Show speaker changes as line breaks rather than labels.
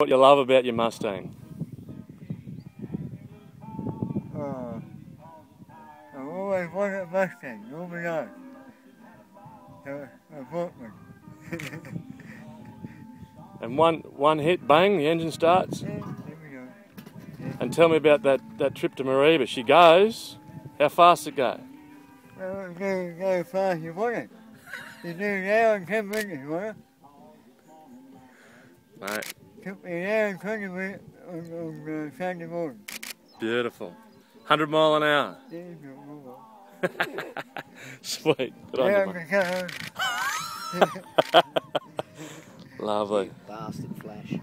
What you love about your Mustang?
I've always wanted a Mustang, all my life. So I bought one.
And one hit, bang, the engine starts.
Yeah, there we go. Yeah.
And tell me about that trip to Mariba. She goes. How fast it go?
Well, it go fast you want it. You do an hour and 10 minutes, you want it?
Mate,
Took me an hour and 20 minutes on Sunday morning.
beautiful. 100 mile an hour.
Yeah, not more.
Sweet. Good on you, mate. Lovely.
Bastard flash.